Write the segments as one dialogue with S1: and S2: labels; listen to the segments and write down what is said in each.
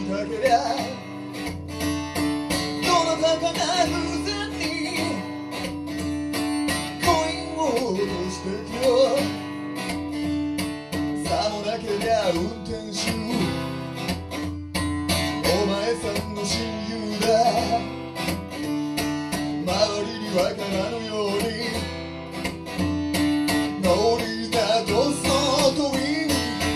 S1: かけりゃどなたかが偶然にコインを落としてきよさもなけりゃ運転手お前さんの親友だ周りにわからぬように乗りなどそとウィン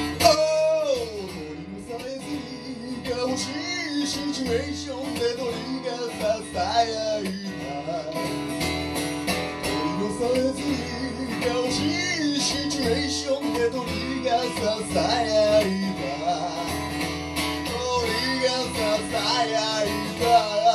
S1: 欲しいシチュエーションで鳥がささやいた取り残されずにが欲しいシチュエーションで鳥がささやいた鳥がささやいた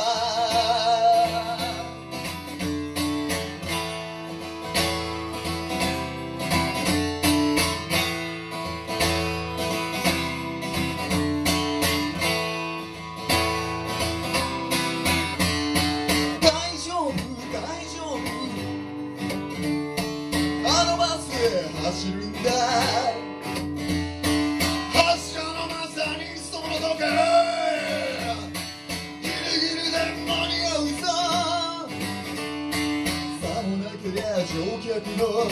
S1: 走るんだ発車のまさにその時ギリギリで間に合うささもなけりゃ乗客の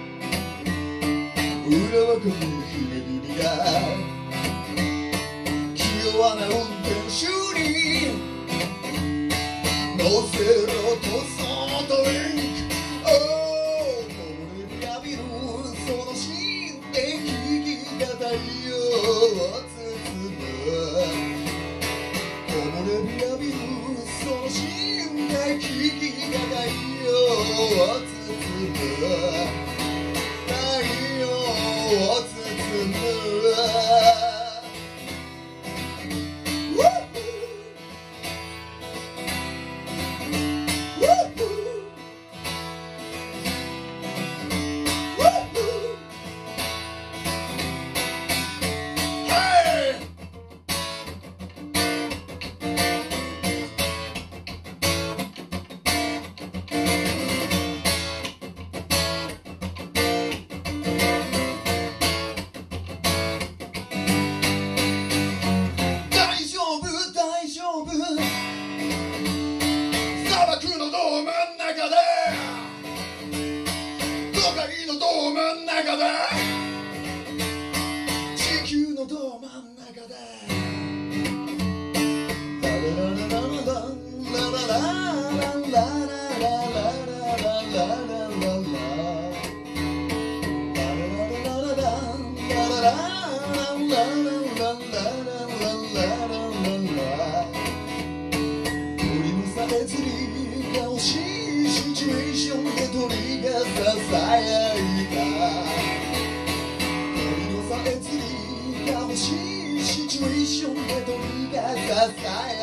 S1: 裏若き姫君が気弱な運転手に乗せろとそのウィンク太陽を包む木漏れ日浴びるその身体危機が太陽を包む太陽を包む砂漠のど真ん中で都会のど真ん中で地球のど真ん中でララララララララララ釣りが欲しいシチュエーションで鳥がささやいた鳥のさえ釣りが欲しいシチュエーションで鳥がささやいた